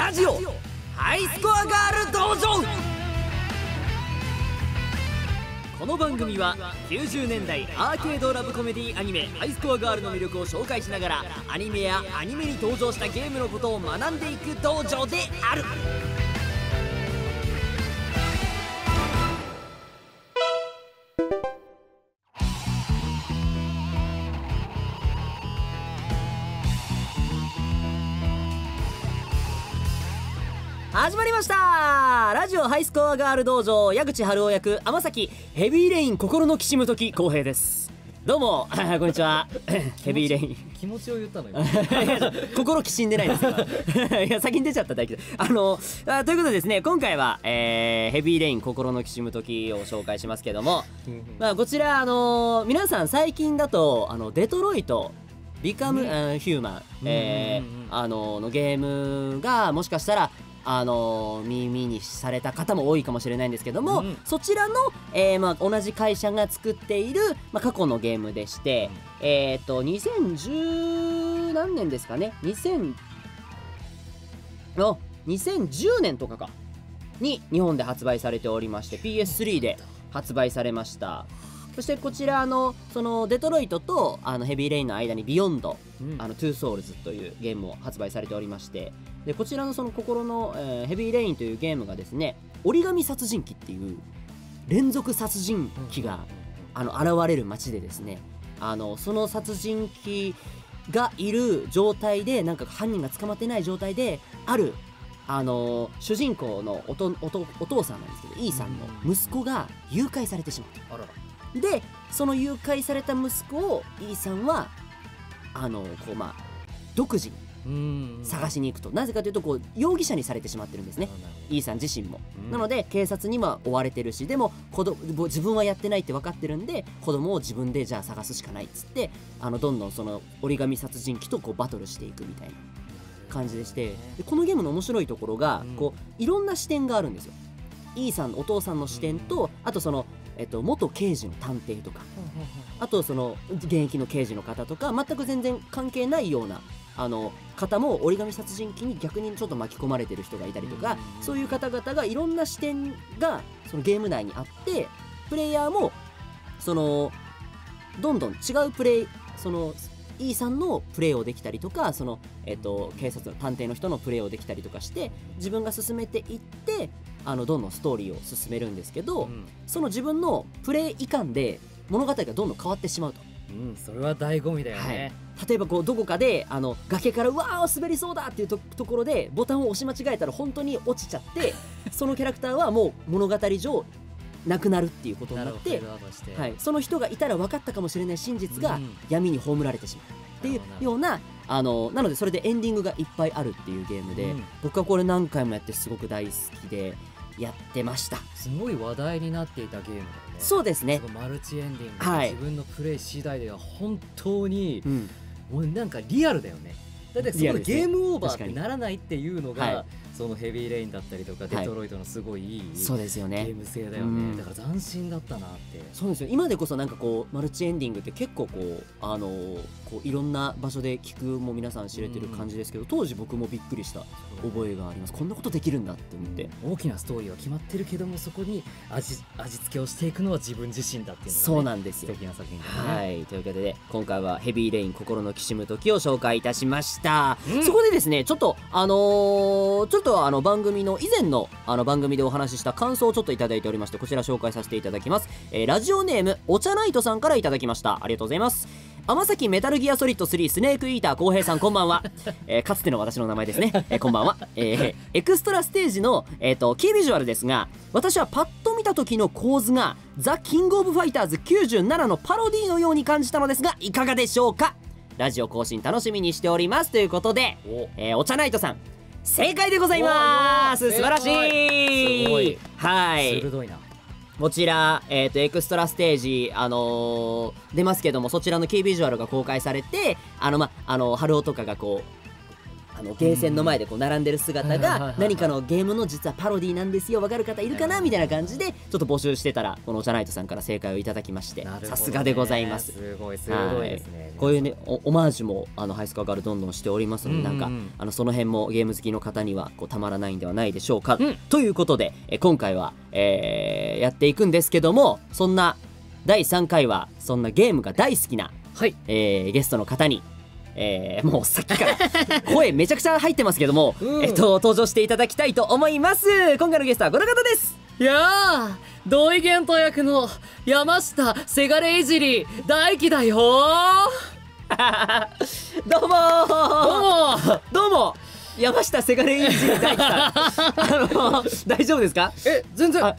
ラジオハイスコアガール道場。この番組は90年代アーケードラブコメディアニメハイスコアガールの魅力を紹介しながらアニメやアニメに登場したゲームのことを学んでいく道場である。始まりました。ラジオハイスコアガール道場、矢口春夫役天崎ヘビーレイン心のきしむ時浩平です。どうもこんにちは。ヘビーレイン気持ちを言ったのよ。 心きしんでないですいや先に出ちゃっただけでということでですね、今回は、ヘビーレイン心のきしむ時を紹介しますけどもこちら皆さん最近だとデトロイトビカム、ヒューマン、のゲームがもしかしたら耳にされた方も多いかもしれないんですけども、そちらの、同じ会社が作っている、過去のゲームでして、2010何年ですかね、2010年とかかに日本で発売されておりまして PS3 で発売されました。そしてこちらそのデトロイトとヘビーレインの間にビヨンド、トゥーソウルズというゲームを発売されておりまして、でこちらのその心の、ヘビーレインというゲームがですね、折り紙殺人鬼っていう連続殺人鬼が現れる街でですね、その殺人鬼がいる状態で、なんか犯人が捕まってない状態である主人公のお父さんなんですけど、イーさんの息子が誘拐されてしまった。でその誘拐された息子をイーさんは独自に探しに行くと、なぜかというと容疑者にされてしまってるんですね、イーさん自身も。なので警察には追われてるし、でも自分はやってないって分かってるんで、子供を自分でじゃあ探すしかないっつって、どんどんその折り紙殺人鬼とバトルしていくみたいな感じでして、でこのゲームの面白いところがいろんな視点があるんですよ。イーさんお父さんの視点と、あとその元刑事の探偵とか、あとその現役の刑事の方とか、全く全然関係ないような方も折り紙殺人鬼に逆にちょっと巻き込まれてる人がいたりとか、そういう方々がいろんな視点がそのゲーム内にあって、プレイヤーもそのどんどん違うプレイ、そのE さんのプレイをできたりとか、その警察の探偵の人のプレイをできたりとかして、自分が進めていってどんどんストーリーを進めるんですけど、その自分のプレイ以下で物語がどんどん変わってしまうと。 それは醍醐味だよね。 例えばどこかで崖からうわー滑りそうだっていうところでボタンを押し間違えたら本当に落ちちゃってそのキャラクターはもう物語上なくなるっていうことになって、その人がいたら分かったかもしれない真実が闇に葬られてしまうっていうようななのでそれでエンディングがいっぱいあるっていうゲームで、僕はこれ何回もやってすごく大好きでやってました。 すごい話題になっていたゲームだよね。 そうですね。 マルチエンディング、自分のプレイ次第では本当に、もうなんかリアルだよね。だってそのゲームオーバーってならないっていうのが、そのヘビーレインだったりとかデトロイトのすごいいい、 そうですよね、 ゲーム性だよね。だから斬新だったなって。 そうですよ。今でこそなんかマルチエンディングって結構いろんな場所で聞くも皆さん知れてる感じですけど、当時僕もびっくりした覚えがあります。こんなことできるんだって思って、 大きなストーリーは決まってるけども、そこに味付けをしていくのは自分自身だっていうのが、 そうなんですよ。 素敵な作品だね。 というわけで今回はヘビーレイン心のきしむ時を紹介いたしました。そこでですね、ちょっと番組の以前の番組でお話しした感想をちょっといただいておりまして、こちら紹介させていただきます。ラジオネームお茶ナイトさんからいただきました。ありがとうございます。天崎メタルギアソリッド3スネークイーター浩平さん、こんばんは。かつての私の名前ですね。こんばんは。エクストラステージの、キービジュアルですが、私はパッと見た時の構図がザ・キングオブファイターズ97のパロディのように感じたのですが、いかがでしょうか。ラジオ更新楽しみにしておりますということで、お茶ナイトさん正解でございます。素晴らしい。 すごい。 鋭いな。こちら、エクストラステージ、出ますけども、そちらのキービジュアルが公開されて、春男とかがゲーセンの前でこう並んでる姿が何かのゲームの実はパロディなんですよ、分かる方いるかなみたいな感じでちょっと募集してたら、このお茶ナイトさんから正解をいただきまして、さすがでございます。 すごいですね。 こういうねオマージュもハイスカガールどんどんしておりますので、なんかその辺もゲーム好きの方にはこうたまらないんではないでしょうか、ということで今回は、やっていくんですけども、そんな第3回はそんなゲームが大好きな、ゲストの方にもうさっきから声めちゃくちゃ入ってますけども、登場していただきたいと思います。今回のゲストはこの方です。 いやー、土井玄太役の山下せがれいじり大輝だよどうもどうも山下せがれいじり大輝さん大丈夫ですか？ 全然だって、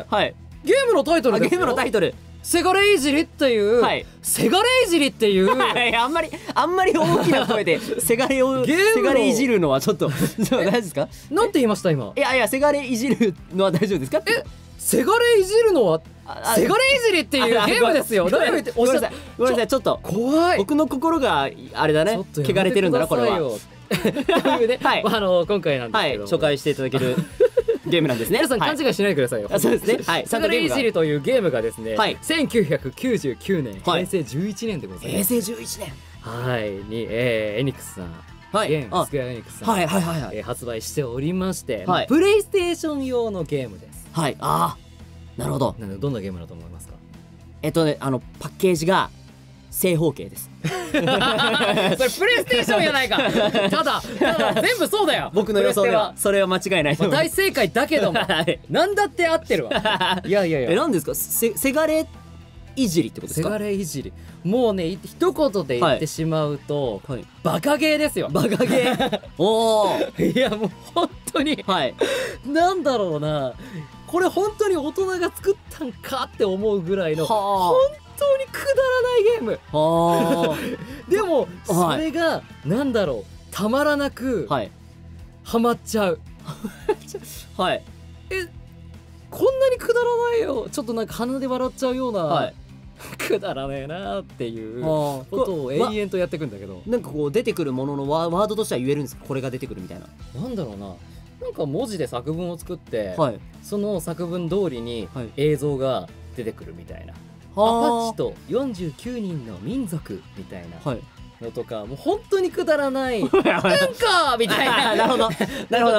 ゲームのタイトルですよ。 ゲームのタイトルせがれいじりっていう、せがれいじりっていうあんまり大きな声でせがれいじるのはちょっと大丈夫ですか？ なんて言いました今？ いやせがれいじるのは大丈夫ですか？ せがれいじるのはせがれいじりっていうゲームですよ。ごめんなさい、ちょっと怖い。 僕の心があれだね、汚れてるんだなこれは。 というね、今回なんですけど紹介していただけるゲームなんですね。 皆さん勘違いしないでくださいよ。 そうですね。 せがれいじりというゲームがですね、1999年平成11年でございます。 平成11年にエニックスさん、スクエアエニックスさん発売しておりまして、プレイステーション用のゲームです。 なるほど。 どんなゲームだと思いますか？ パッケージが正方形です。 それプレイステーションやないか。ただ全部そうだよ。 僕の予想ではそれは間違いないと思います。 大正解だけどもなんだって合ってるわ。いや何ですか？せがれいじりってことですか？ せがれいじり、もうね一言で言ってしまうと、バカゲーですよ。 バカゲー。おいやもう本当に、なんだろうな、これ本当に大人が作ったんかって思うぐらいの本当にくだらないゲーム。でもそれがなんだろう、たまらなくハマっちゃう。こんなにくだらないよ、ちょっとなんか鼻で笑っちゃうような、くだらねえなっていうことを延々とやっていくんだけど、 なんかこう出てくるもののワードとしては言えるんですか？これが出てくるみたいな。 なんだろうな、なんか文字で作文を作って、その作文通りに映像が出てくるみたいな、アパッチと49人の民族みたいなのとか、もう本当にくだらないなんかみたいな。 なるほど本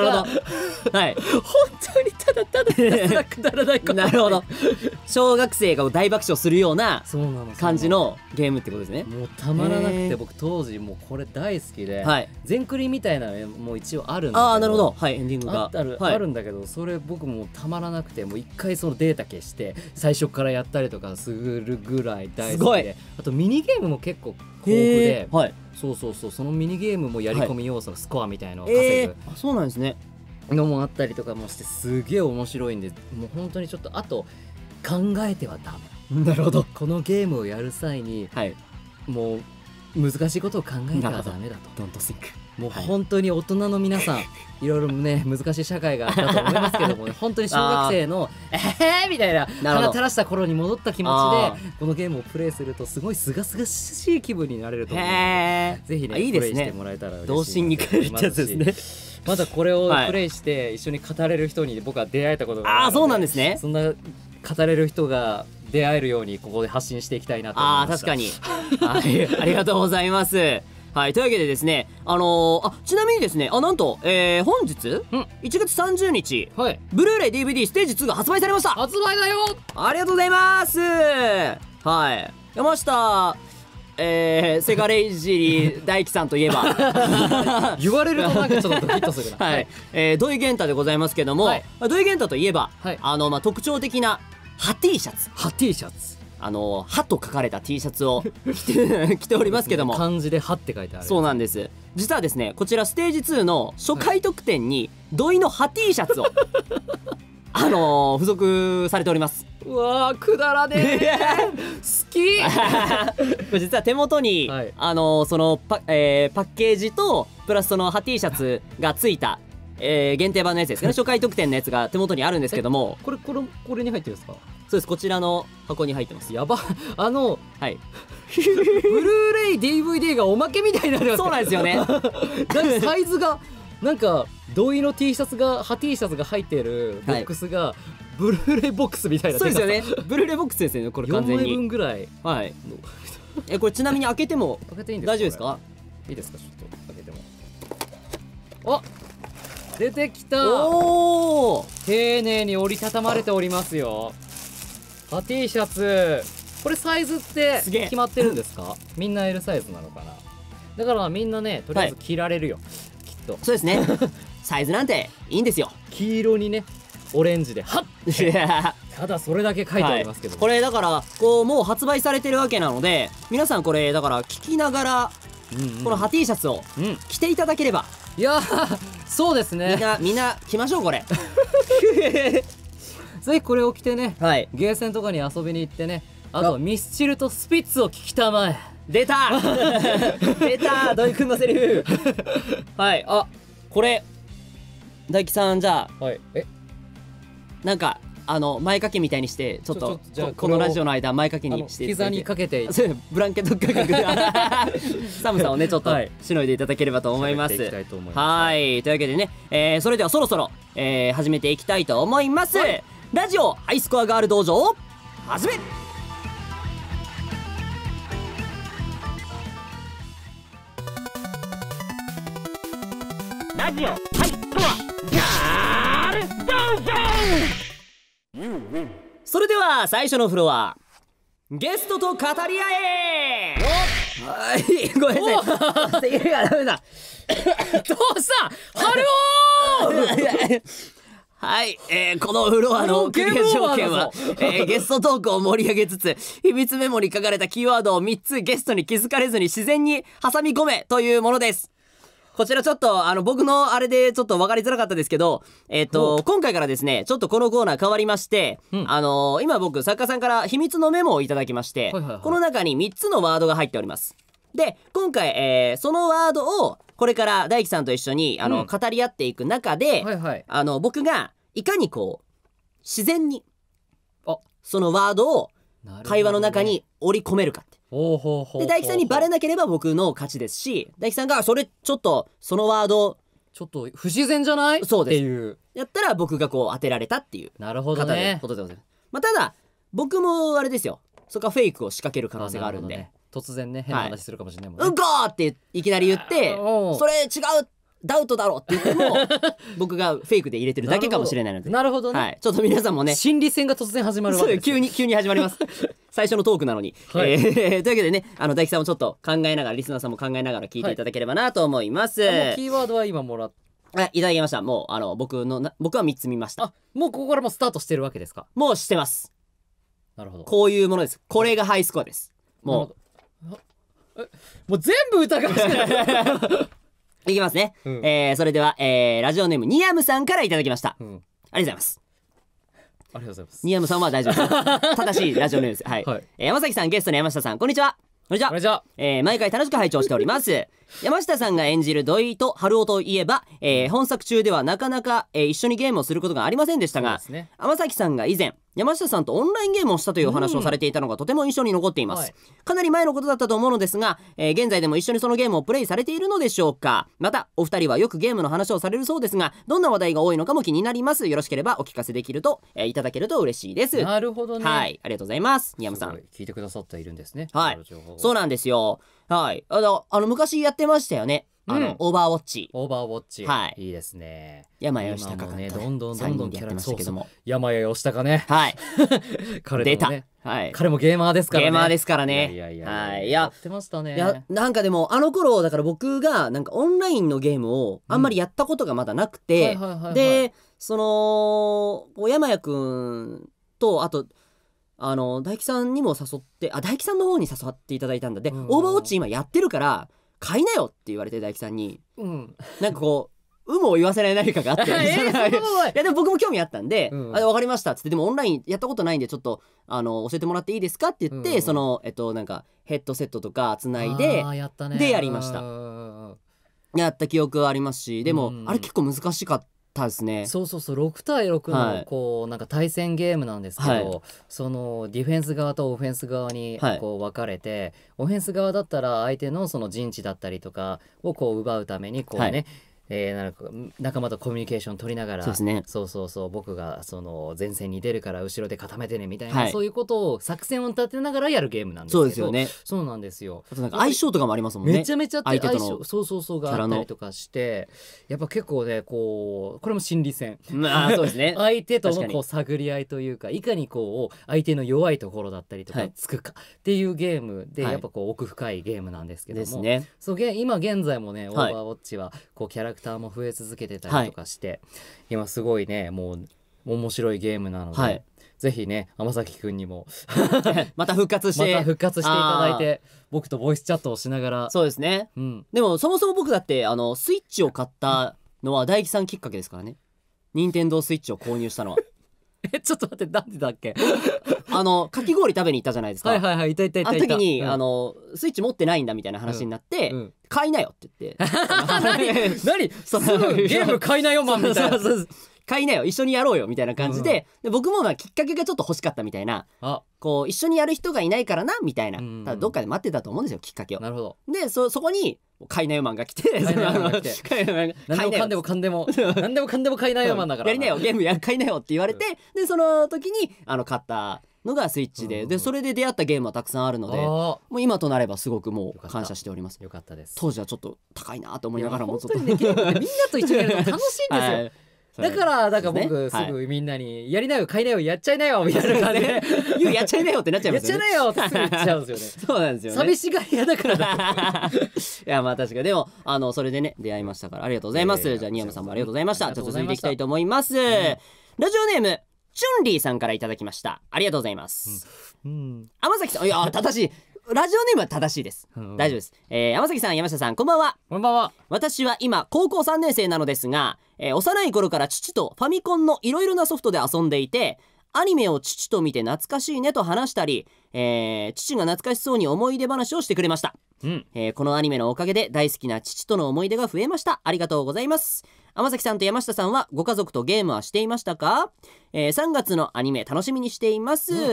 当にただくだらないこと。 なるほど。小学生が大爆笑するような感じのゲームってことですね。 もうたまらなくて、僕当時もうこれ大好きで、全クリみたいなのも一応あるんだけど、 なるほど、エンディングがあるんだけど、それ僕もたまらなくて、もう一回そのデータ消して最初からやったりとかするぐらい大好きで、あとミニゲームも結構豊富で、そのミニゲームもやり込み要素のスコアみたいのを稼ぐ、 そうなんですね、 のもあったりとかもして、すげえ面白いんで、もう本当にちょっとあと考えてはダメ。 なるほど。 このゲームをやる際に、もう難しいことを考えてはダメだと。 Don't think。 もう本当に大人の皆さん、いろいろね難しい社会があったと思いますけども、本当に小学生のみたいな鼻垂らした頃に戻った気持ちでこのゲームをプレイすると、すごいすがすがしい気分になれると思うので、ぜひねプレイしてもらえたら嬉しいなと思いますし、童心に帰るってやつですね。まだこれをプレイして一緒に語れる人に僕は出会えたことがあるので、 そうなんですね。 そんな語れる人が出会えるようにここで発信していきたいなと思いました。 確かにありがとうございます。というわけでですね、ちなみにですね、なんと、本日、1月30日、ブルーレイ DVD ステージ2が発売されました。 発売だよ。 ありがとうございます。山下せがれいじり大輝さんといえば言われるとなんかちょっとドキッとするな。 土井玄太でございますけども、土井玄太といえば、特徴的なハ T シャツ、歯と書かれた T シャツを着ておりますけども、 漢字で歯って書いてある。 そうなんです。実はですね、こちらステージ2の初回特典に土井の歯 T シャツを付属されております。 うわー、くだらねえ好きこれ実は手元に、そのパッケージとプラスその歯 T シャツがついた、限定版のやつですね初回特典のやつが手元にあるんですけども、 これに入ってるんですか？ そうです、こちらの箱に入ってます。 やば、 はいブルーレイ DVD がおまけみたいになる。 そうなんですよね。 だってサイズがなんか同意の T シャツがT シャツが入っているボックスが、ブルーレイボックスみたいな。 そうですよね、ブルーレイボックスですよね、これ完全に 4枚分ぐらい。 はい。これちなみに開けても開けていいんですか？ 大丈夫ですか？ いいですか？ちょっと開けても。あ、出てきた。 おお、 丁寧に折りたたまれておりますよ。T シャツ、これサイズってすげえ決まってるんですか？みんな L サイズなのかな。だからみんなね、とりあえず着られるよ、きっと。 そうですね。サイズなんていいんですよ。 黄色にね、オレンジではっ、 いやただそれだけ書いておりますけど、 これだからこうもう発売されてるわけなので、皆さんこれだから聞きながらこのハ T シャツを着ていただければ、 いやー、そうですね。 みんな着ましょうこれ。 ぜひこれを着てね、 はい、 ゲーセンとかに遊びに行ってね、あとミスチルとスピッツを聞きたまえ。 出た出た、土井くんのセリフ。はい、あ、これ大樹さん、じゃあ、 はい、 なんか前掛けみたいにしてちょっとこのラジオの間前掛けにして膝にかけてブランケット価格寒さをねちょっとしのいでいただければと思います。はい、というわけでね、それではそろそろ始めていきたいと思います。ラジオハイスコアガール道場始め。ラジオハイスコアガール道場。それでは最初のフロア、ゲストと語り合え。はい、ごめんなさい。いやダメだ。 どうした春尾。 はい、このフロアのクリア条件は、ゲストトークを盛り上げつつ秘密メモに書かれたキーワードを3つゲストに気づかれずに自然に挟み込めというものです。こちらちょっと僕のあれでちょっと分かりづらかったですけど、今回からですねちょっとこのコーナー変わりまして、今僕作家さんから秘密のメモをいただきまして、この中に3つのワードが入っております。で今回、そのワードをこれから大樹さんと一緒に語り合っていく中で、僕がいかにこう自然にそのワードを会話の中に織り込めるかって。で大樹さんにバレなければ僕の勝ちですし、大樹さんがそれちょっとそのワードちょっと不自然じゃない？そうですっていうやったら僕がこう当てられたっていうなるほどねことでございます。まあ、ただ僕もあれですよ、そこはフェイクを仕掛ける可能性があるんで、 突然ね変な話するかもしれないもんね。 うんこーっていきなり言ってそれ違うダウトだろって言っても僕がフェイクで入れてるだけかもしれないので。 なるほどね、 はい、ちょっと皆さんもね心理戦が突然始まるわけです。 急に始まります最初のトークなのに、というわけでね大樹さんもちょっと考えながらリスナーさんも考えながら聞いていただければなと思います。 もうキーワードは今もらっいただきました。もう僕は3つ見ました。 もうここからもスタートしてるわけですか？ もうしてます。なるほど、こういうものです。これがハイスコアです。もう全部疑わせるいきますね、それでは、ラジオネームニヤムさんからいただきました、ありがとうございます。 ありがとうございます。 ニヤムさんは大丈夫です正しいラジオネームです。はい、山崎さん、ゲストの山下さん、こんにちは。こんにちは。毎回楽しく拝聴しております山下さんが演じる土井と春尾といえば、本作中ではなかなか、一緒にゲームをすることがありませんでしたが、山崎さんが以前山下さんとオンラインゲームをしたというお話をされていたのがとても印象に残っています、かなり前のことだったと思うのですが、現在でも一緒にそのゲームをプレイされているのでしょうか。またお二人はよくゲームの話をされるそうですが、どんな話題が多いのかも気になります。よろしければお聞かせできると、いただけると嬉しいです。 なるほどね。 はい、ありがとうございます。ニヤムさん聞いてくださっているんですね。 はい、そうなんですよ。はい、昔やってましたよね、オーバーウォッチ。 はい、いいですね。 山谷義高ね、どんどんやってましたけども、 山谷義高ね、 はい彼出た、はい、 彼もゲーマーですからね。 ゲーマーですからね。 やってましたね。 いやなんかでも頃だから僕がなんかオンラインのゲームをあんまりやったことがまだなくて、でその山谷くんとあと大樹さんにも誘って、大樹さんの方に誘っていただいたんだ。で、オーバーウォッチ今やってるから買いなよって言われて、大樹さんに、なんかこう有無を言わせない何かがあっていやでも僕も興味あったんで、分かりましたっつって、でもオンラインやったことないんでちょっと教えてもらっていいですかって言って、そのなんかヘッドセットとかつないででやりました。やった記憶はありますし、でもあれ結構難しかったたですね。 そうそうそう、6対6のこうなんか対戦ゲームなんですけど、はい、そのディフェンス側とオフェンス側にこう分かれて、はい、オフェンス側だったら相手のその陣地だったりとかをこう奪うためにこうね、はい、なんか仲間とコミュニケーション取りながら、そうですね、そうそうそう、僕がその前線に出るから後ろで固めてねみたいな、はい、そういうことを作戦を立てながらやるゲームなんですけど、そうですよね。そうなんですよ。あとなんか相性とかもありますもんね。めちゃめちゃ相性、そうそうそうがあったりとかして、やっぱ結構ねこうこれも心理戦、そうですね相手とのこう探り合いというか、いかにこう相手の弱いところだったりとかつくかっていうゲームで、やっぱこう奥深いゲームなんですけども、ですね、そう今現在もねオーバーウォッチはこうキャラクターも増え続けてたりとかして、はい、今すごいねもう面白いゲームなので、はい、ぜひね天崎くんにもまた復活していただいて、僕とボイスチャットをしながら。そうですね、うん、でもそもそも僕だってスイッチを買ったのは大樹さんきっかけですからね。任天堂スイッチを購入したのはちょっと待って、なんでだっけかき氷食べに行ったじゃないですか。はいはいはい、いたいたいたいた。あの時に、スイッチ持ってないんだみたいな話になって、買いなよって言って何すぐゲーム買いなよマンみたいな買いなよ一緒にやろうよみたいな感じで、で僕もきっかけがちょっと欲しかったみたいな、こう一緒にやる人がいないからなみたいな、ただどっかで待ってたと思うんですよきっかけを。なるほど。でそこに買いなよマンが来て、何でもかんでもかんでも何でもかんでも買いなよマンだからやりなよゲーム買いなよって言われて、でその時に買ったのがスイッチで、それで出会ったゲームはたくさんあるので、もう今となればすごくもう感謝しております。よかったです。当時はちょっと高いなと思いながらも、本当にねみんなと一緒にやるの楽しいんですよ。だから僕すぐみんなにやりなよ買いなよやっちゃいなよみたいな感じでやっちゃいなよってなっちゃいますよね。やっちゃいなよって言っちゃうんですよね。そうなんですよね。寂しがり屋だからだ。いやまあ確かに、でもそれでね出会いましたから、ありがとうございます。じゃあ新山さんもありがとうございました。ちょっと続いていきたいと思います。ラジオネームチュンリーさんからいただきました。ありがとうございます。天崎さん、いや正しい。ラジオネームは正しいです、大丈夫です。天崎さん、山下さん、こんばんは。こんばんは。私は今高校3年生なのですが、幼い頃から父とファミコンのいろいろなソフトで遊んでいて、アニメを父と見て懐かしいねと話したり、父が懐かしそうに思い出話をしてくれました。このアニメのおかげで大好きな父との思い出が増えました。ありがとうございます。天崎さんと山下さんはご家族とゲームはしていましたか？3月のアニメ楽しみにしています。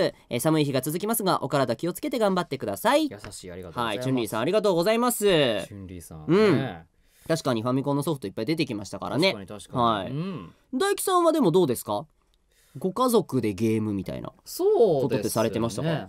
寒い日が続きますがお体気をつけて頑張ってください。優しい、ありがとうございます。はい、チュンリーさんありがとうございます。チュンリーさん、確かにファミコンのソフトいっぱい出てきましたからね。確かに確かに、はい、大樹さんはでもどうですか？ご家族でゲームみたいなことってされてましたか？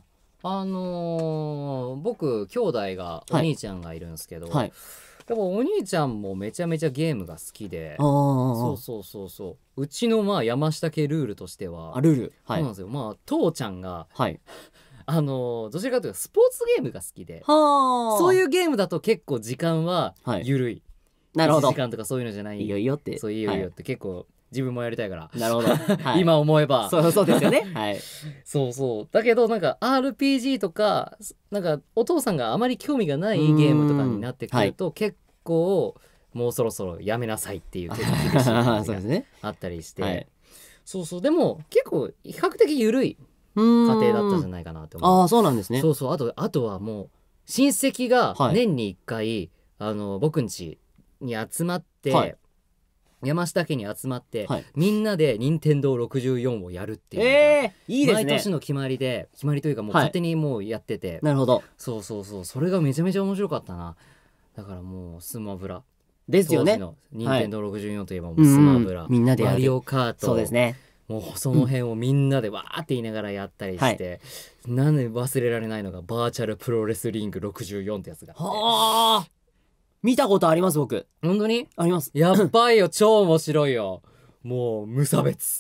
僕兄弟がお兄ちゃんがいるんですけど、でもお兄ちゃんもめちゃめちゃゲームが好きで、そうそうそうそう、うちのまあ山下家ルールとしてはルール、そうなんですよ。まあ父ちゃんが、どちらかというとスポーツゲームが好きで、そういうゲームだと結構時間は緩い、なるほど、1時間とかそういうのじゃない、いいよいいよって、そういいよいいよって結構自分もやりたいから。なるほど、今思えばそうですよね。はい、そうそうだけどなんか RPG とかなんかお父さんがあまり興味がないゲームとかになってくると、結構もうそろそろやめなさいっていう結構厳しい感じがあったりして、そうそう、でも結構比較的緩い家庭だったんじゃないかなと思う。ああ、そうなんですね。そうそう、あとはもう親戚が年に1回、僕ん家に集まって、山下家に集まって、みんなで任天堂64をやるっていうのが、いいですね、毎年の決まりというかもう勝手にもうやってて、なるほど、そうそうそう、それがめちゃめちゃ面白かったな。だからもうスマブラですよね。任天堂64といえばもうスマブラ、みんなでやるマリオカート、そうですね、もうその辺をみんなでわーって言いながらやったりして、なんで忘れられないのがバーチャルプロレスリング64ってやつがあって、見たことあります。僕本当にあります。やっばいよ、超面白いよ。もう無差別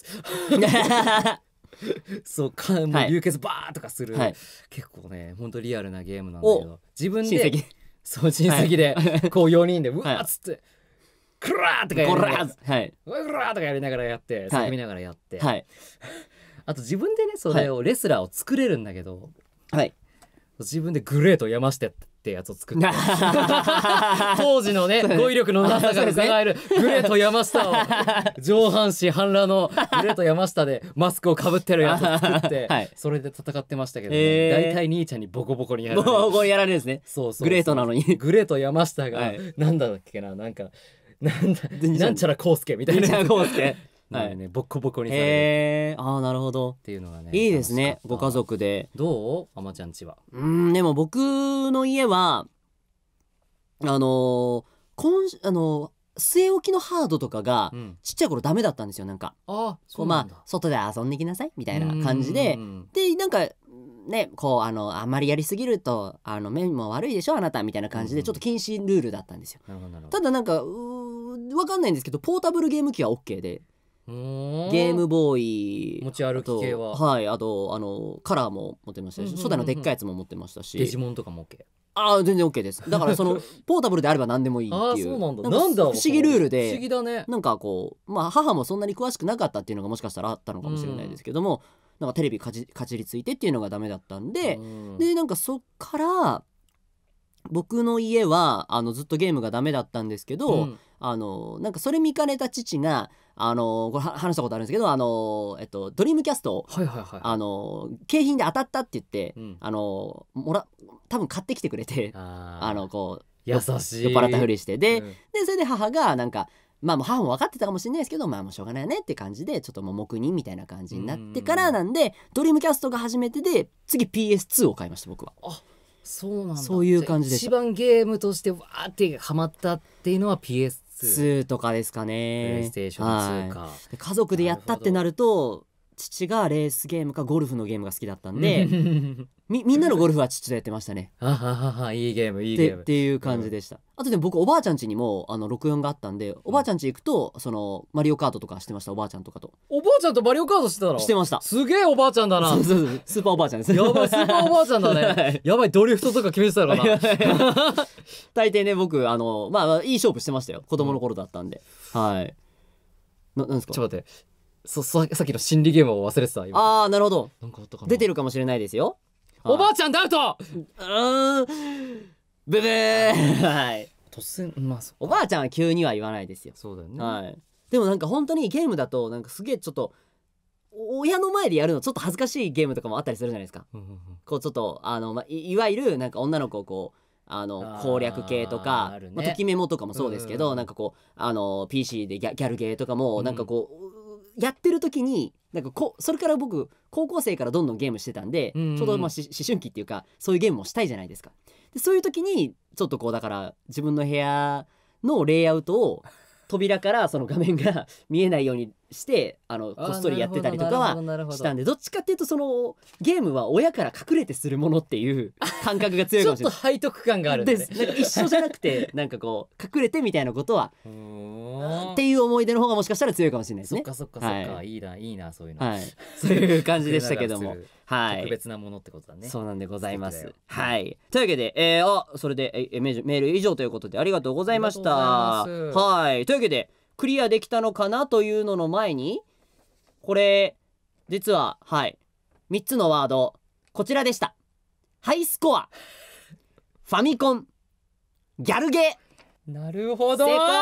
そうか、もう流血バーとかする、結構ね本当リアルなゲームなんだけど、自分で親戚でこう4人でうわっつってクラーとかやりながら、クラーとかやりながらやって、叫びながらやって、あと自分でねそれをレスラーを作れるんだけど、自分でグレート山下ってやつを作って当時のね語彙力のなさが伺えるグレート山下を上半身半裸のグレート山下でマスクをかぶってるやつを作って、それで戦ってましたけど、大体兄ちゃんにボコボコにやられる。ボコボコにやられるんですね。そうそう、グレートなのにグレート山下がなんだっけな、なんかなんちゃらコウスケみたいな。 なんちゃらコウスケはいね、ボッコボコにされる。 ああなるほどっていうのがね、 いいですね。ご家族で。 どう？あまちゃんちは。 でも僕の家は据え置きのハードとかがちっちゃい頃ダメだったんですよ。なんかあこうまあ外で遊んできなさいみたいな感じで、でなんかねこうあんまりやりすぎると目も悪いでしょあなたみたいな感じでちょっと禁止ルールだったんですよ。ただなんかわかんないんですけどポータブルゲーム機は OK で、ゲームボーイ持ち歩き系ははいあとカラーも持ってましたし、初代のでっかいやつも持ってましたし、 デジモンとかも OK。 全然 OK です。だからそのポータブルであれば何でもいいっていう。 そうなんだ。 なんだ不思議ルールで。 不思議だね。なんかこう母もそんなに詳しくなかったっていうのがもしかしたらあったのかもしれないですけども、なんかテレビかじりついてっていうのがダメだったんで、でなんかそっから僕の家はずっとゲームがダメだったんですけど、なんかそれ見かねた父がこれ話したことあるんですけどドリームキャストを景品で当たったって言って、多分買ってきてくれてこう優しい酔っ払ったふりしてでそれで母がなんかもう母も分かってたかもしれないですけどもうしょうがないよねって感じでちょっともう黙認みたいな感じになってからなんで、ドリームキャストが初めてで次 PS2 を買いました僕は。 そうなんだ。 そういう感じでした。 一番ゲームとしてわーってハマったっていうのは PS2 とかですかね。 プレイステーション2か、 家族でやったってなると父がレースゲームかゴルフのゲームが好きだったんでみんなのゴルフは父とやってましたね。 いいゲームいいゲームっていう感じでした。あとで僕おばあちゃん家にも64があったんで、おばあちゃん家行くとそのマリオカートとかしてました。おばあちゃんとかと。 おばあちゃんとマリオカートしてたの？してました。 すげえおばあちゃんだな。 そうスーパーおばあちゃんです。 やばいスーパーおばあちゃんだねやばいドリフトとか決めてたのかな大抵ね僕いい勝負してましたよ。子供の頃だったんで。はいなんですか？ ちょっと待って、さっきの心理ゲームを忘れてた今。 なるほど。 なんかあったかな。 出てるかもしれないですよ。 おばあちゃんダウト。 ブブーはい突然おばあちゃんは急には言わないですよ。 そうだよね。 はい。でもなんか本当にゲームだとなんかすげえちょっと親の前でやるのちょっと恥ずかしいゲームとかもあったりするじゃないですか。こうちょっといわゆるなんか女の子をこう攻略系とか、ときメモとかもそうですけど、なんかこうPC でギャルゲーとかもなんかこうやってる時になんかそれから僕高校生からどんどんゲームしてたんで、ちょうど思春期っていうかそういうゲームもしたいじゃないですか。でそういう時にちょっとこうだから自分の部屋のレイアウトを扉からその画面が見えないようにしてこっそりやってたりとかはしたんで、どっちかっていうとそのゲームは親から隠れてするものっていう感覚が強いかもしれない。 ちょっと背徳感があるんだね。 です。なんか一緒じゃなくてなんかこう隠れてみたいなことはっていう思い出の方がもしかしたら強いかもしれないですね。 そっか、いいなそういうの。 そういう感じでしたけども、 特別なものってことだね。 そうなんでございます。はい。というわけでそれでメール以上ということでありがとうございました。はい。というわけでクリアできたのかなというのの前にこれ実は3つのワードこちらでした。ハイスコア、ファミコン、ギャルゲー。 なるほど。 成功。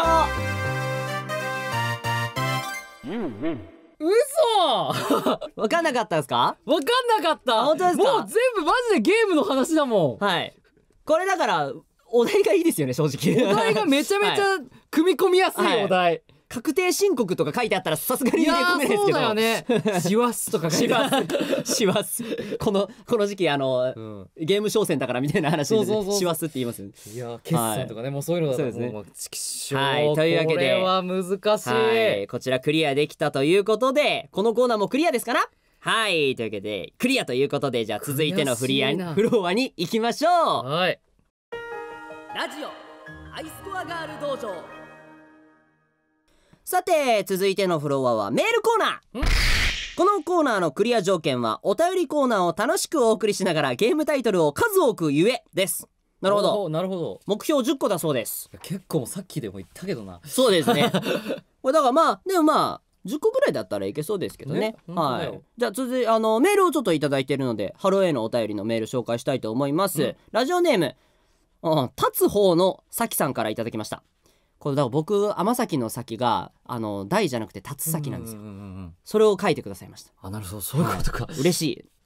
嘘分かんなかったですか？ 分かんなかった。 本当ですか？ もう全部マジでゲームの話だもん。 はい。これだからお題がいいですよね正直。 お題がめちゃめちゃ組み込みやすいお題。 確定申告とか書いてあったらさすがに入れ込めないですけど。 そうだよね。しわすとか書いてある。 しわす。この時期ゲーム商戦だからみたいな話でしわすって言います。 いや決算とかね、もうそういうのだともうチキショー。 はい、というわけでこれは難しい。 こちらクリアできたということでこのコーナーもクリアですかな。はい、というわけでクリアということでじゃあ続いてのフロアに行きましょう。 はい。 ラジオアイスコアガール道場。さて続いてのフロアはメールコーナー。このコーナーのクリア条件はお便りコーナーを楽しくお送りしながらゲームタイトルを数多く言えです。なるほどなるほど。 目標10個だそうです。 結構さっきでも言ったけどな。 そうですねこれだからでも10個ぐらいだったらいけそうですけどね。はい。じゃあ続いてメールをちょっといただいているのでハロー A のお便りのメール紹介したいと思います。ラジオネーム立つ方のさきさんからいただきました。これだから僕天崎の先が大じゃなくて立つ先なんですよ。それを書いてくださいました。 なるほど、そういうことか。 嬉しい。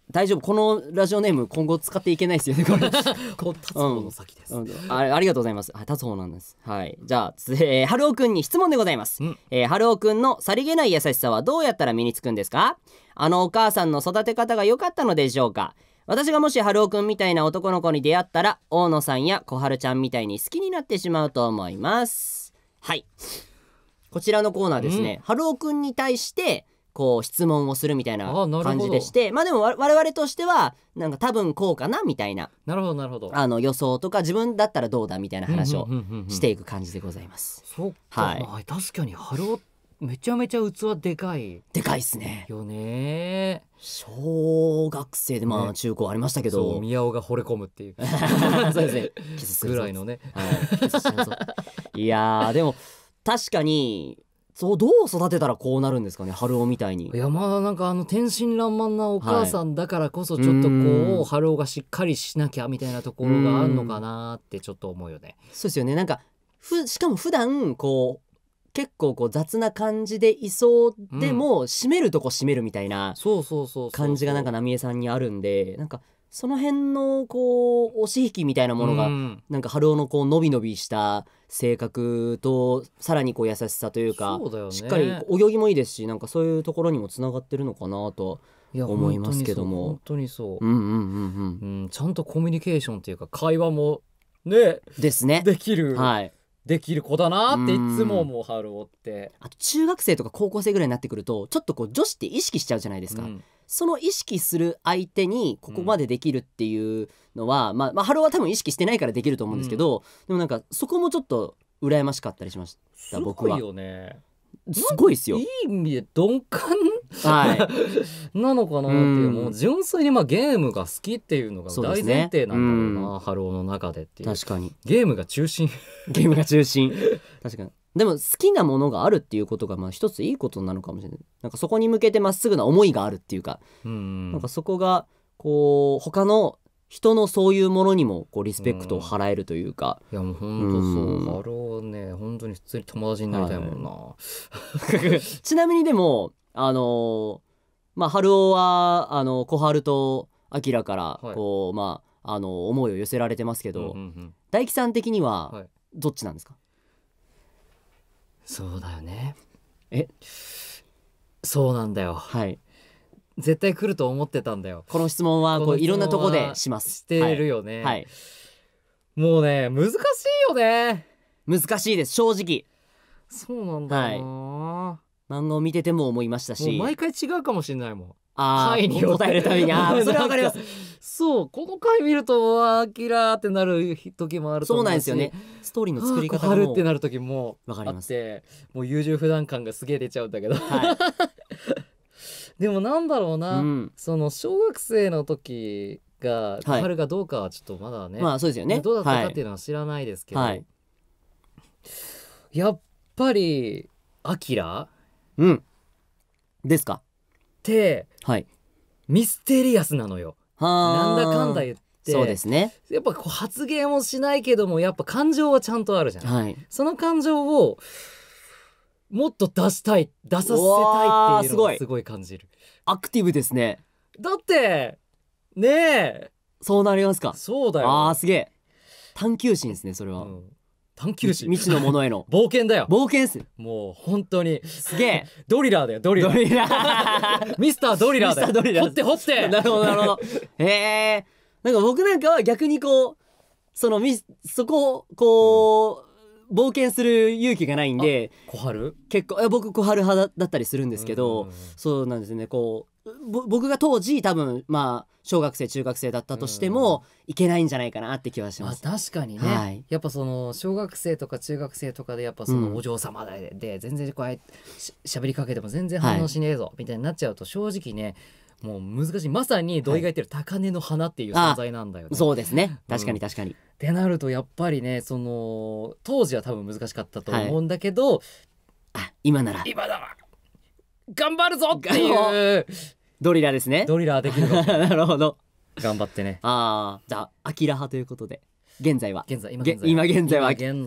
大丈夫、このラジオネーム今後使っていけないですよねこれ立つ方の先です、 ありがとうございます。立つ方なんです。はい、じゃあ、春尾くんに質問でございます。春尾くんのさりげない優しさはどうやったら身につくんですか？お母さんの育て方が良かったのでしょうか？私がもし春尾くんみたいな男の子に出会ったら、大野さんや小春ちゃんみたいに好きになってしまうと思います。はい、こちらのコーナーですね、春尾くんに対してこう質問をするみたいな感じでして、まあでも我々としてはなんか多分こうかなみたいな、 なるほどなるほど、 予想とか自分だったらどうだみたいな話をしていく感じでございます。 そっか、はい、確かに春尾めちゃめちゃ器でかいっすねよね。 小学生でまあ中高ありましたけど、 宮尾が惚れ込むっていうそうですね、キスするぐらいのね、 いやでも確かにそう、どう育てたらこうなるんですかね、春尾みたいに。 いやまあなんか天真爛漫なお母さんだからこそちょっとこう春尾がしっかりしなきゃみたいなところがあるのかなってちょっと思うよね。 そうですよね。なんかしかも普段こう結構こう雑な感じでいそうでも、締めるとこ締めるみたいな感じがなんか浪江さんにあるんで、なんかその辺のこう押し引きみたいなものが、なんか春尾のこうのびのびした性格とさらにこう優しさというか、しっかり泳ぎもいいですし、なんかそういうところにもつながってるのかなと思いますけども。 本当にそう、ちゃんとコミュニケーションというか会話もねですねできる、できる子だなっていつも思う春尾って。 あと中学生とか高校生ぐらいになってくるとちょっとこう女子って意識しちゃうじゃないですか、その意識する相手にここまでできるっていうのは、まあ春尾は多分意識してないからできると思うんですけど、でもなんかそこもちょっと羨ましかったりしました。僕はすごいよね。 すごいですよ。 いい意味で鈍感なのかなっていう、もう純粋にまあゲームが好きっていうのが大前提なんだろうな、春尾の中でっていう。 確かにゲームが中心ゲームが中心確かに。でも好きなものがあるっていうことがまあ一ついいことなのかもしれない。なんかそこに向けてまっすぐな思いがあるっていうか、なんかそこがこう他の人のそういうものにもこうリスペクトを払えるというか、 いやもうほんとそう、春尾ね本当に普通に友達になりたいもんな、 ちなみにでもまあ春尾は小春と明からこう、まあ思いを寄せられてますけど、大樹さん的にはどっちなんですか？ そうだよね。そうなんだよ。 はい。 絶対来ると思ってたんだよ。 この質問はこういろんなとこでします。 してるよね。 はい。 もうね難しいよね。 難しいです正直。 そうなんだよな。 漫画を見てても思いましたし、 もう毎回違うかもしれないもん。 回に答えるためにそれわかります。 そうこの回見るとアキラってなる時もあると思うし、 そうなんですよね。ストーリーの作り方もってなる時もわかります。 もう優柔不断感がすげえ出ちゃうんだけど、でもなんだろうな、その小学生の時が小春がどうかはちょっとまだね、 まあそうですよね、 どうだったかっていうのは知らないですけど、やっぱりアキラですかってミステリアスなのよ。なんだかんだ言って、 そうですね、 やっぱこう発言もしないけどもやっぱ感情はちゃんとあるじゃん、その感情をもっと出させたいっていうのがすごい感じる。 アクティブですね。 だってねえ、 そうなりますか。 そうだよ。 すげえ探求心ですねそれは、 探求心、 未知のものへの冒険だよ。 冒険っす。 もう本当にすげえドリラーだよドリラーミスタードリラーだよ。掘って掘ってなるほどなるほどなんか僕なんかは逆にこうそこをこう、冒険する勇気がないんで、 小春結構僕小春派だったりするんですけど、そうなんですね。こう僕が当時多分まあ小学生中学生だったとしても、いけないんじゃないかなって気はします。 確かにね、やっぱその小学生とか中学生とかでやっぱそのお嬢様で全然こうやってしゃべりかけても全然反応しねえぞみたいになっちゃうと正直ねもう難しい。まさに土井が言ってる高嶺の花っていう存在なんだよね。 そうですね、確かに確かに。 ってなるとやっぱりねその当時は多分難しかったと思うんだけど、 今なら頑張るぞっていうドリラーですね。 ドリラーできるかもなるほど、 頑張ってね。 じゃあアキラ派ということで今現在は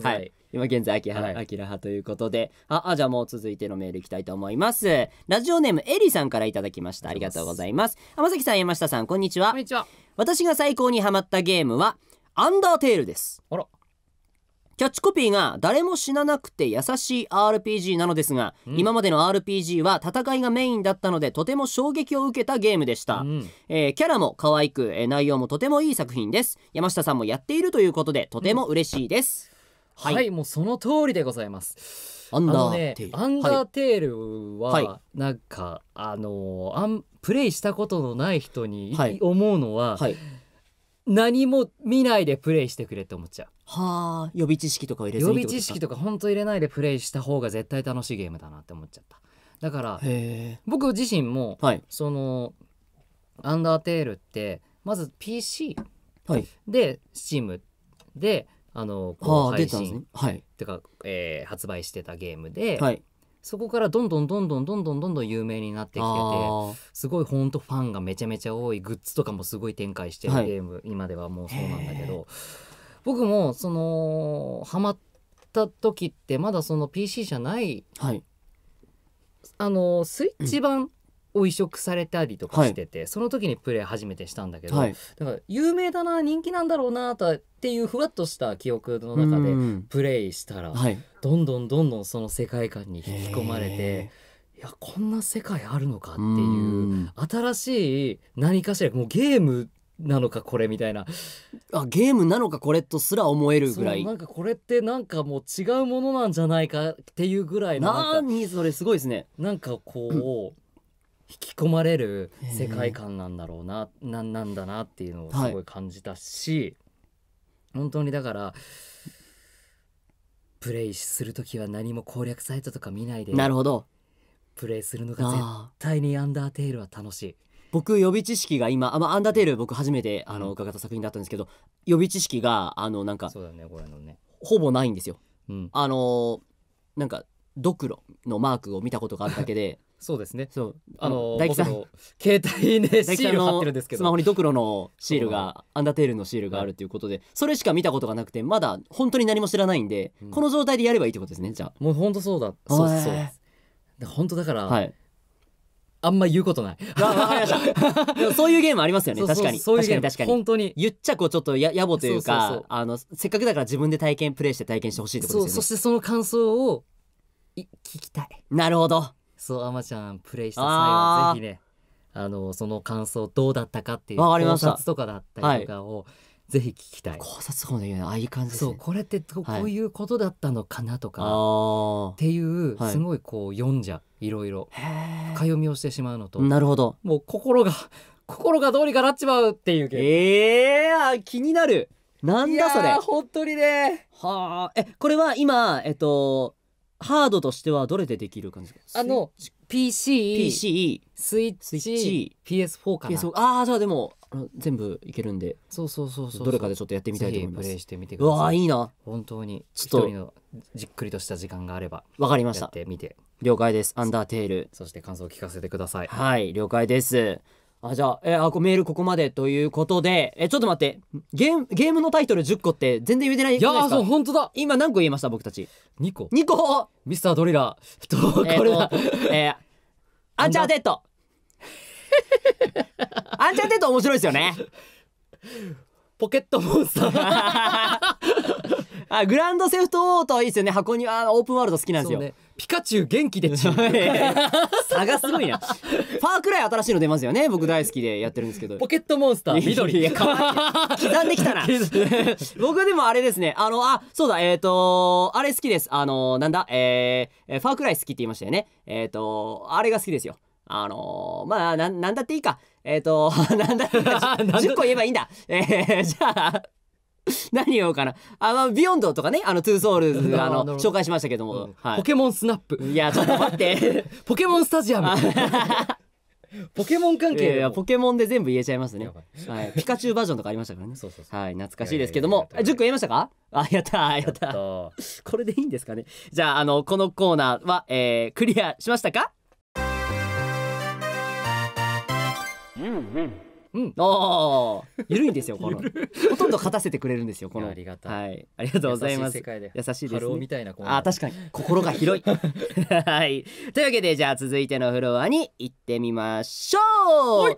今現在アキラ派ということで、じゃあもう続いてのメールいきたいと思います。ラジオネームエリさんからいただきました。ありがとうございます。天崎さん、山下さん、こんにちは。 こんにちは。 私が最高にハマったゲームはアンダーテールです。 あら、 キャッチコピーが誰も死ななくて優しい RPG なのですが、今までの RPG は戦いがメインだったのでとても衝撃を受けたゲームでした。キャラも可愛く、内容もとてもいい作品です。山下さんもやっているということでとても嬉しいです。 はい、もうその通りでございます。 アンダーテール、 アンダーテールはなんかプレイしたことのない人に思うのは、何も見ないでプレイしてくれって思っちゃう。 予備知識とかを入れずに予備知識とか本当入れないでプレイした方が絶対楽しいゲームだなって思っちゃった。だから僕自身も、そのアンダーテールってまず PC で Steam で配信ってか、発売してたゲームで、そこからどんどん有名になってきてて、すごいほんとファンがめちゃめちゃ多い、グッズとかもすごい展開してるゲーム、今ではもうそうなんだけど、僕もそのハマった時ってまだその PC じゃない、スイッチ版を移植されたりとかしてて、その時にプレイ初めてしたんだけど、だから有名だな、人気なんだろうなっていうふわっとした記憶の中でプレイしたら、どんどんその世界観に引き込まれて、いやこんな世界あるのかっていう、新しい何かしら、もうゲームなのかこれみたいな、 ゲームなのかこれとすら思えるぐらい、 なんかこれってなんかもう違うものなんじゃないかっていうぐらいの、 何それすごいですね。 なんかこう引き込まれる世界観なんだろうな、なんだなっていうのをすごい感じたし、本当にだからプレイするときは何も攻略サイトとか見ないでプレイするのが絶対にアンダーテールは楽しい。 僕予備知識が今アンダーテール僕初めて伺った作品だったんですけど、予備知識がなんかそうだね、これのねほぼないんですよ。なんかドクロのマークを見たことがあるだけでそうですね、 そう大吉さんの携帯でシール貼ってるんですけど、 スマホにドクロのシールがアンダーテールのシールがあるということで、それしか見たことがなくてまだ本当に何も知らないんで、この状態でやればいいってことですね。じゃあもう本当そうだ、そうです本当だから、あんま言うことない。 でもそういうゲームありますよね。確かに本当に言っちゃちょっと野暮というか、せっかくだから自分でプレイしてほしいってことですよね。 そしてその感想を聞きたい。 なるほど。 そう、あまちゃんプレイした際はぜひね、その感想どうだったかっていう考察とかだったりとかをぜひ聞きたい。 考察とかね、ああいう感じですね。 そう、これってこういうことだったのかなとかっていうすごいこう読んじゃいろいろ深読みをしてしまうのと、 なるほど、 もう心がどうにかなっちまうっていうゲーム。気になる。なんだそれ。 本当にね。 これは今ハードとしてはどれでできる感じですか？PC、 スイッチ、PS4 かな。 じゃあでも全部いけるんで、 そうどれかでちょっとやってみたいと思います。 プレイしてみてください。 いいな。 本当に一人のじっくりとした時間があればわかりました。 やってみて。 了解です。アンダーテール、 そして感想を聞かせてください。 はい、了解です。じゃあ、メールここまでということで、ちょっと待って、ゲームのタイトル10個って全然言えてないじゃないですか。 そう、本当だ。 今何個言いました？僕たち 2個。 ミスタードリラーこれだ。アンチャーテッドアンチャーテッド面白いですよね。 ポケットモンスターグランドセフトオートいいですよね。箱にオープンワールド好きなんですよ、ね、 ピカチュウ元気で差がすごいな。ファークライ新しいの出ますよね。僕大好きでやってるんですけど。 ポケットモンスター緑。 刻んできたな。僕でもあれですね、そうだ、あれ好きです。なんだ、ファークライ好きって言いましたよね。あれが好きですよ。まあなんだっていいか。なんだ10個言えばいいんだ。じゃあ何言おうかな。ビヨンドとかね、トゥーソウルズ紹介しましたけども、 ポケモンスナップ。 いやちょっと待ってポケモンスタジアム。ポケモン関係。 ポケモンで全部言えちゃいますね。ピカチュウバージョンとかありましたからね。はい、懐かしいですけども、10個言えましたか？やったこれでいいんですかね。じゃあこのコーナーはクリアしましたか？ おー緩いんですよこのほとんど勝たせてくれるんですよこの。 ありがたい。 はい、ありがとうございます。 優しい世界で優しいです春尾ね。 みたいなコーナー。 確かに心が広いはい、というわけでじゃあ続いてのフロアに行ってみましょう。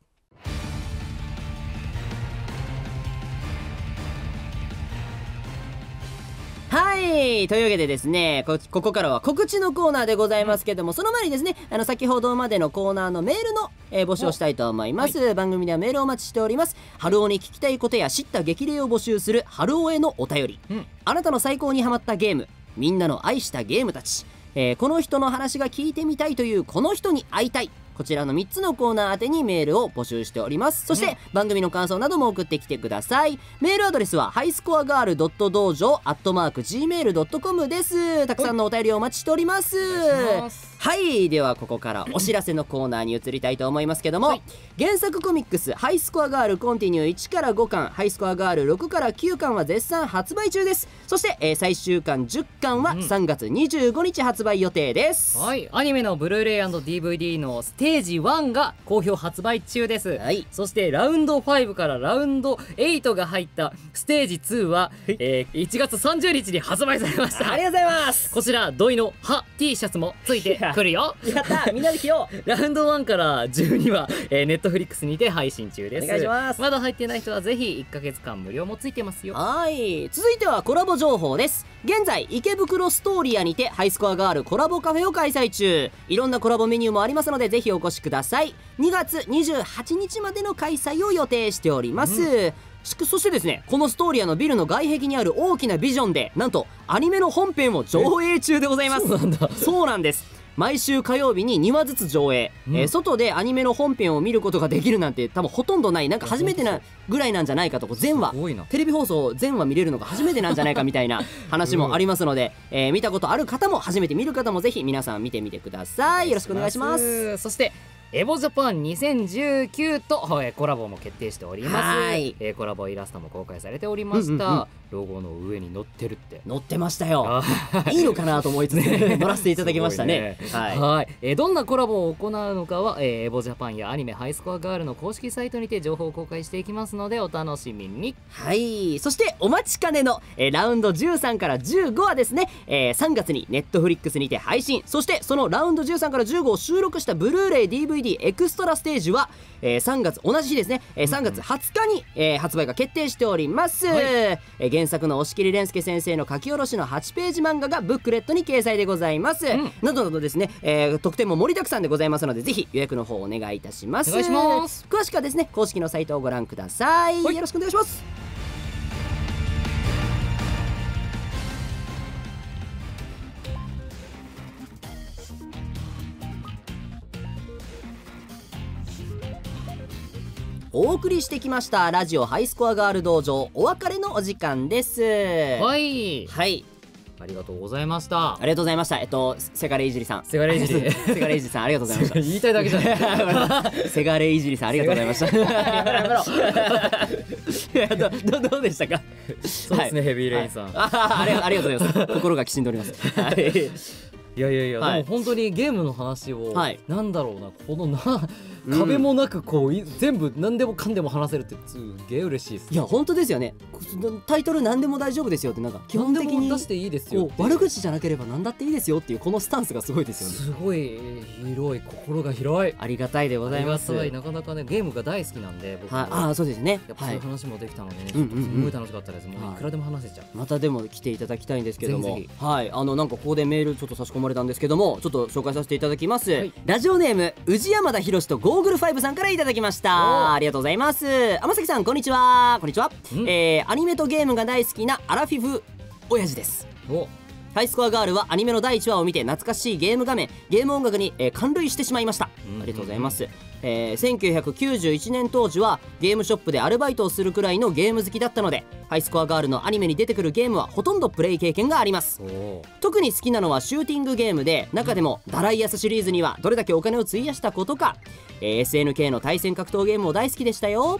はい、というわけでですね、ここからは告知のコーナーでございますけども、その前にですね、先ほどまでのコーナーのメールの、募集をしたいと思います。番組ではメールをお待ちしております。春尾に聞きたいことや知った激励を募集する春尾へのお便り、あなたの最高にハマったゲーム、みんなの愛したゲームたち、この人の話が聞いてみたいというこの人に会いたい、こちらの3つのコーナー宛てにメールを募集しております。そして、番組の感想なども送ってきてください。メールアドレスはハイスコアガール.dojo@gmail.com です。たくさんのお便りをお待ちしております。はい、ではここからお知らせのコーナーに移りたいと思いますけども、原作コミックスハイスコアガールコンティニュー1から5巻、ハイスコアガール6から9巻は絶賛発売中です。そして、最終巻10巻は3月25日発売予定です。 はい、アニメのブルーレイ&DVD のステージ1が好評発売中です。そしてラウンド5からラウンド8が入ったステージ2は、1月30日に発売されました。 ありがとうございます。 こちら土井の歯 T シャツもついてくるよ。 やったみんなで着ようラウンド1から12は、ネットフリックスにて配信中です。 お願いします。 まだ入ってない人はぜひ1ヶ月間無料もついてますよ。 はい、続いてはコラボ情報です。現在池袋ストーリアにてハイスコアガールコラボカフェを開催中。いろんなコラボメニューもありますのでぜひお越しください。2月28日までの開催を予定しております。そしてですね、このストーリアのビルの外壁にある大きなビジョンでなんとアニメの本編を上映中でございます。そうなんです。毎週火曜日に2話ずつ上映、外でアニメの本編を見ることができるなんて多分ほとんどない、なんか初めてなぐらいなんじゃないかと、全話テレビ放送全話見れるのが初めてなんじゃないかみたいな話もありますので、見たことある方も初めて見る方もぜひ皆さん見てみてください。よろしくお願いします。 そしてエボジャパン2019と、コラボも決定しております。コラボイラストも公開されておりました。ロゴの上に乗ってるって乗ってましたよいいのかなと思いつつ乗らせていただきましたね。 はい、どんなコラボを行うのかは、エボジャパンやアニメハイスコアガールの公式サイトにて情報を公開していきますのでお楽しみに。 はい、そしてお待ちかねの、ラウンド13から15はですね、3月にネットフリックスにて配信。そしてそのラウンド13から15を収録したブルーレイ DVD エクストラステージは、3月同じ日ですね、3月20日に、発売が決定しております。原作の押切蓮介先生の書き下ろしの8ページ漫画がブックレットに掲載でございます、などなどですね、特典も盛りだくさんでございますのでぜひ予約の方お願いいたします。 お願いします。 詳しくはですね公式のサイトをご覧ください。よろしくお願いします。お送りしてきましたラジオハイスコアガール道場、お別れのお時間です。 はい、ありがとうございました。 ありがとうございました。セガレいじりさん、 セガレいじりセガレいじりさんありがとうございました言いたいだけじゃないセガレいじりさんありがとうございましたどうでしたか。 そうですね、ヘビーレインさん、 ありがとうございます。心がきしんでおりますいや、でも本当にゲームの話を、なんだろうな、この壁もなくこう全部何でもかんでも話せるってすげえ嬉しいです。 いや本当ですよね。タイトル何でも大丈夫ですよって、なんか基本的に出していいですよ、 悪口じゃなければ何だっていいですよっていうこのスタンスがすごいですよね。 すごい広い、心が広い、 ありがたいでございます。 なかなかねゲームが大好きなんで僕も、そうですね、 やっぱそういう話もできたのでね、すごい楽しかったです。もういくらでも話せちゃう。 またでも来ていただきたいんですけども、なんかここでメールちょっと差し込まれたんですけども、ちょっと紹介させていただきます。ラジオネーム宇治山田博とゴーグル5さんからいただきました。ありがとうございます。天崎さんこんにちは。こんにちは。アニメとゲームが大好きなアラフィフ親父です。ハイスコアガールはアニメの第1話を見て懐かしいゲーム画面、ゲーム音楽に、感涙してしまいました。ありがとうございます。1991年当時はゲームショップでアルバイトをするくらいのゲーム好きだったので、ハイスコアガールのアニメに出てくるゲームはほとんどプレイ経験があります。特に好きなのはシューティングゲームで、中でもダライアスシリーズにはどれだけお金を費やしたことか、SNK の対戦格闘ゲームも大好きでしたよ。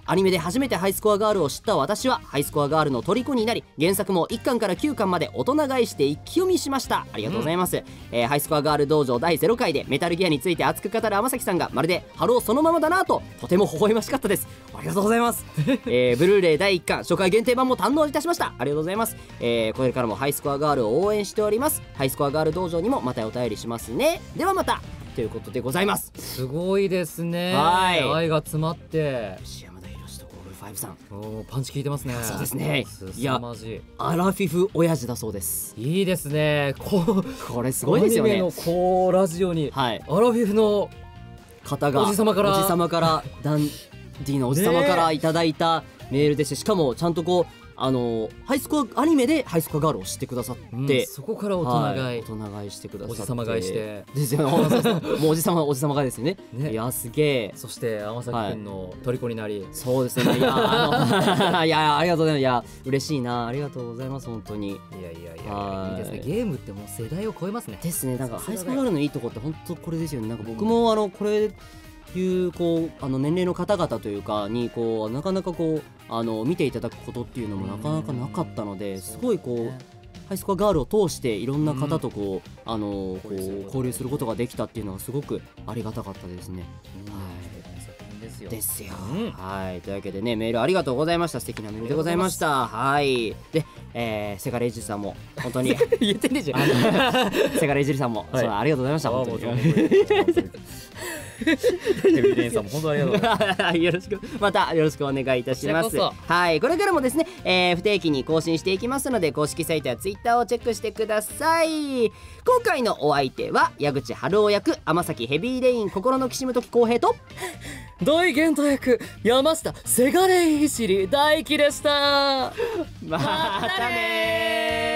アニメで初めてハイスコアガールを知った私はハイスコアガールの虜になり、原作も1巻から9巻まで大人買いして一気読みしました。ありがとうございます。ハイスコアガール道場第0回でメタルギアについて熱く語る天崎さんがまるでハローそのままだなととても微笑ましかったです。ありがとうございます。ブルーレイ第1巻初回限定版も堪能いたしました。ありがとうございます。これからもハイスコアガールを応援しております。ハイスコアガール道場にもまたお便りしますね。ではまたということでございます。 すごいですね。 はい、 愛が詰まって山田博とゴールファイブさん、 パンチ効いてますね。 そうですね。 いやアラフィフ親父だそうです。 いいですね。 これすごいですよね。 アニメのこうラジオに、 はい、 アラフィフの方がおじさまからダンディのおじさまからいただいたメールでして、しかもちゃんとこうハイスコアアニメでハイスコアガールを知ってくださって、 そこから大人買い、 大人買いしてくださって、 おじさま買いしてですよね。もうおじさま買いですよね。いやすげえ。 そして天崎くんの虜になり、 そうですね。いやいやありがとうございます。いや嬉しいな、ありがとうございます本当に。 いいですね。ゲームってもう世代を超えますね。 ですね。なんかハイスコアガールのいいとこって本当これですよね。なんか僕もこれいうこう年齢の方々というかにこうなかなかこう見ていただくことっていうのもなかなかなかったので、すごいこうハイスコアガールを通していろんな方とこう交流することができたっていうのはすごくありがたかったですね。ですよ。はい、というわけでね、メールありがとうございました。素敵なメールでございました。はい。で、セガレイジさんも本当に言ってねえじゃん。 セガレイジさんも、ありがとうございました。本当に。 ヘビレインさんも本当にありがとう。 よろしく、またよろしくお願いいたします。はい、これからもですね、不定期に更新していきますので、公式サイトやツイッターをチェックしてください。今回のお相手は矢口春夫役天崎ヘビーレイン心の岸本木浩平と大玄太役山下セガレイいじり大輝でした。 またねー。